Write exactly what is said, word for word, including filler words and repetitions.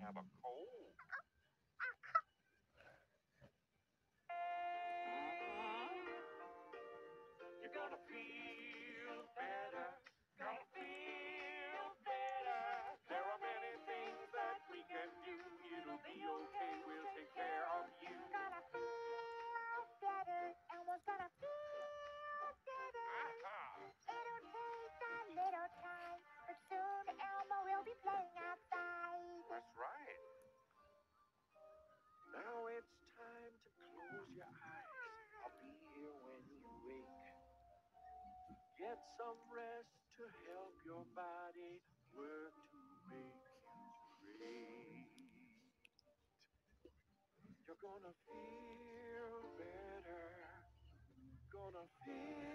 have a cold. You're gonna feel better. Gonna feel better. There are many things that we can do. It'll be okay. We'll take care of you. Gonna feel better. Elmo's gonna feel better. Aha! It'll take a little time, but soon Elmo will be playing outside. That's right. Now it's time to close your eyes. I'll be here when you wake. Get some rest to help your body work to make you great. You're gonna feel better. Gonna feel